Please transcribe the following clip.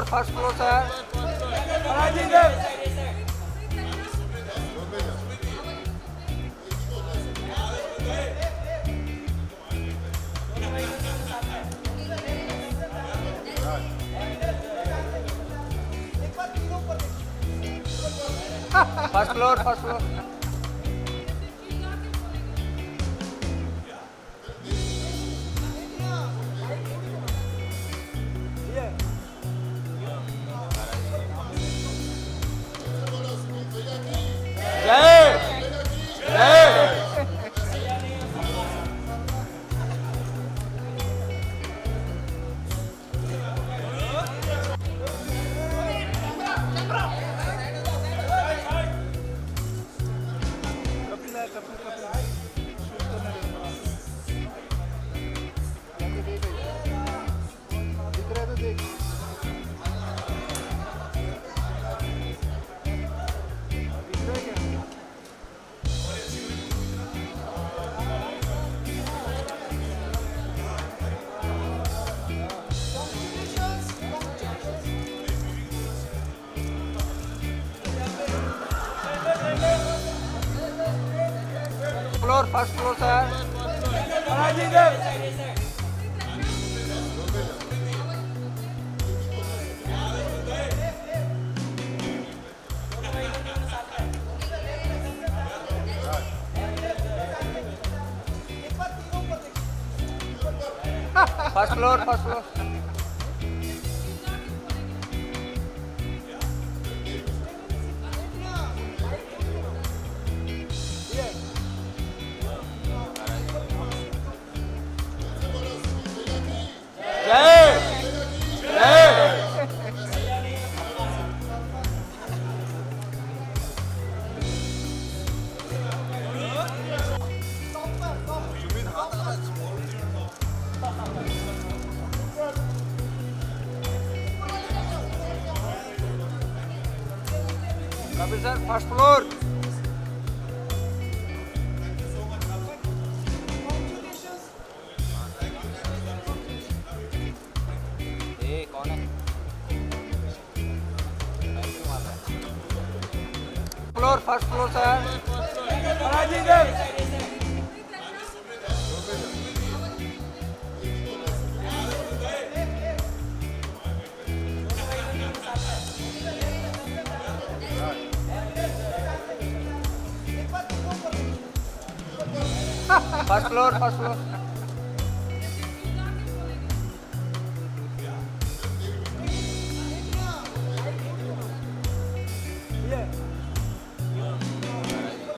First floor sir. First floor first floor. जय जय। Floor first floor sir. First floor first floor. जय जय। Kapil sir first floor. कौन है? Floor first floor sir. First floor first floor.